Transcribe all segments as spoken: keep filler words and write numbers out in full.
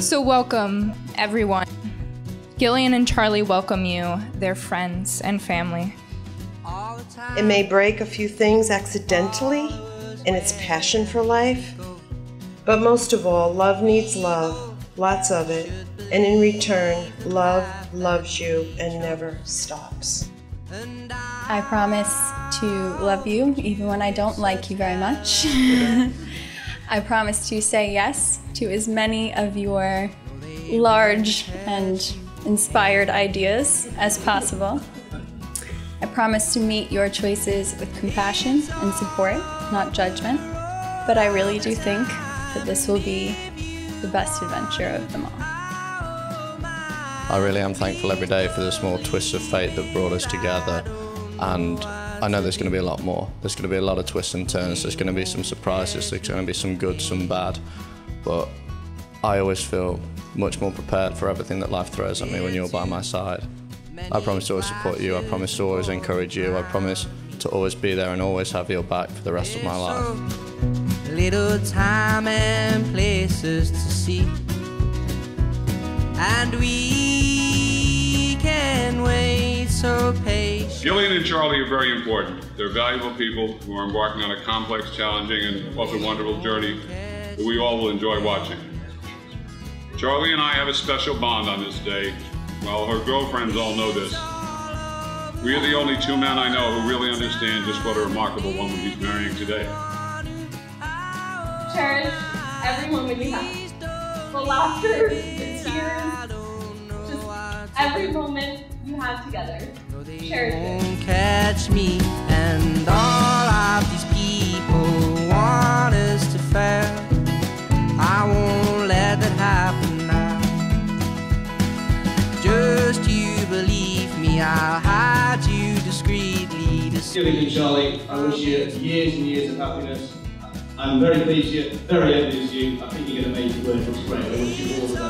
So welcome, everyone. Gillian and Charlie welcome you, their friends and family. It may break a few things accidentally in its passion for life, but most of all, love needs love, lots of it, and in return, love loves you and never stops. I promise to love you even when I don't like you very much. I promise to say yes to as many of your large and inspired ideas as possible. I promise to meet your choices with compassion and support, not judgment, but I really do think that this will be the best adventure of them all. I really am thankful every day for the small twists of fate that brought us together, and I know there's going to be a lot more. There's going to be a lot of twists and turns, there's going to be some surprises, there's going to be some good, some bad, but I always feel much more prepared for everything that life throws at me when you're by my side. I promise to always support you, I promise to always encourage you, I promise to always be there and always have your back for the rest of my life. Little time and places to see, and we can wait so patient. Gillian and Charlie are very important. They're valuable people who are embarking on a complex, challenging, and often wonderful journey that we all will enjoy watching. Charlie and I have a special bond on this day. Well, her girlfriends all know this. We are the only two men I know who really understand just what a remarkable woman he's marrying today. Cherish every moment you have. The laughter, the tears, just every moment you have together. Cherish it. Catch me, and all of these people want us to fail. I won't let that happen now. Just you believe me, I'll hide you discreetly. Gillian and Charlie, I wish you years and years of happiness. I'm very pleased you, very envious of you. I think you're going to make it work. It's great. I wish you all the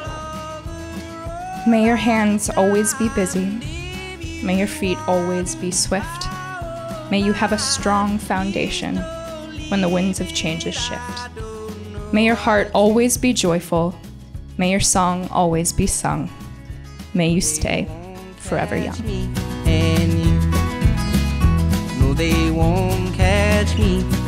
best. May your hands always be busy. May your feet always be swift. May you have a strong foundation when the winds of changes shift. May your heart always be joyful. May your song always be sung. May you stay forever young. And you know they won't catch me.